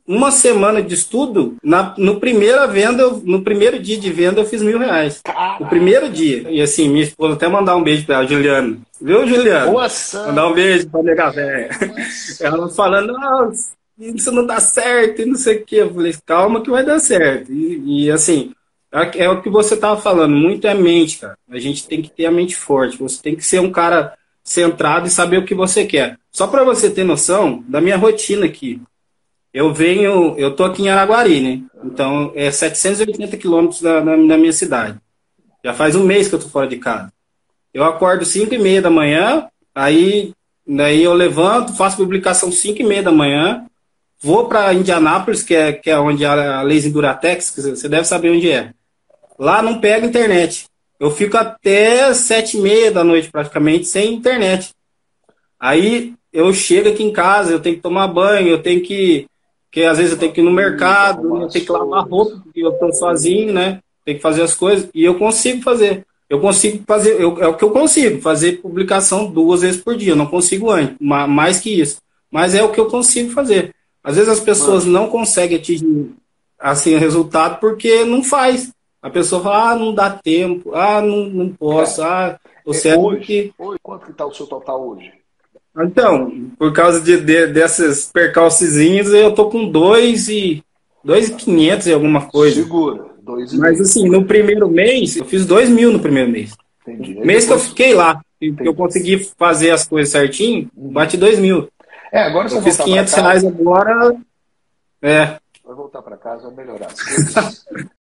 uma semana de estudo, no no primeiro dia de venda eu fiz R$ 1.000. O primeiro dia. E assim, minha esposa até mandar um beijo pra ela, Juliana. Viu, Juliana? Nossa! Mandar um beijo pra nega véia. Ela falando, não, isso não dá certo e não sei o quê. Eu falei, calma que vai dar certo. E assim, é o que você estava falando, muito é mente, cara. A gente tem que ter a mente forte. Você tem que ser um cara centrado e saber o que você quer. Só para você ter noção da minha rotina aqui. Eu tô aqui em Araguari, né? Então é 780 quilômetros da minha cidade. Já faz um mês que eu tô fora de casa. Eu acordo 5h30 da manhã, daí eu levanto, faço publicação 5h30 da manhã, vou para Indianápolis, que é onde a Lazy Duratex, que você deve saber onde é. Lá não pega internet. Eu fico até 7h30 da noite praticamente sem internet. Aí eu chego aqui em casa, eu tenho que tomar banho, que às vezes eu tenho que ir no mercado, eu tenho que lavar roupa, porque eu estou sozinho, né? Tenho que fazer as coisas, e eu consigo fazer. Eu consigo fazer, é o que eu consigo, fazer publicação 2 vezes por dia. Eu não consigo mais que isso. Mas é o que eu consigo fazer. Às vezes as pessoas Mano, não conseguem atingir assim, o resultado porque não faz. A pessoa fala, não dá tempo, não posso, cara, o cérebro hoje, que. quanto que tá o seu total hoje? Então, por causa desses percalcezinhos, eu tô com 2.500 e alguma coisa. Segura, dois e Mas meio. assim, no primeiro mês, eu fiz 2.000 no primeiro mês. O Entendi. Aí mês que eu depois. fiquei lá, que eu Entendi. consegui fazer as coisas certinho, bati 2.000. Agora Eu você fiz voltar para R$ 500 casa, agora, é, vai voltar para casa, vai melhorar as coisas.